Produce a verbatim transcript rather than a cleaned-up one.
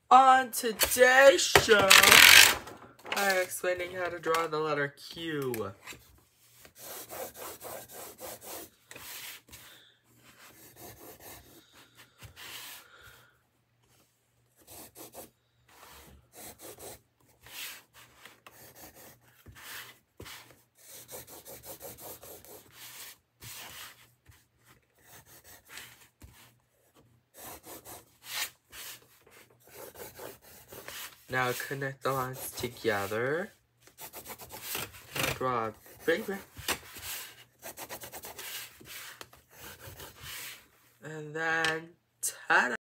On today's show, I'm explaining how to draw the letter Q. Now connect the lines together. Now draw a big red. And then, ta-da!